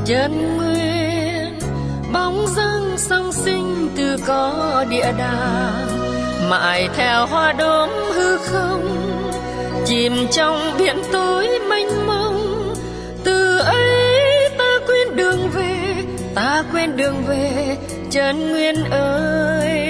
Chân nguyên bóng dáng song sinh từ có địa đàng, mãi theo hoa đốm hư không, chìm trong biển tối mênh mông. Từ ấy ta quên đường về, ta quên đường về, chân nguyên ơi.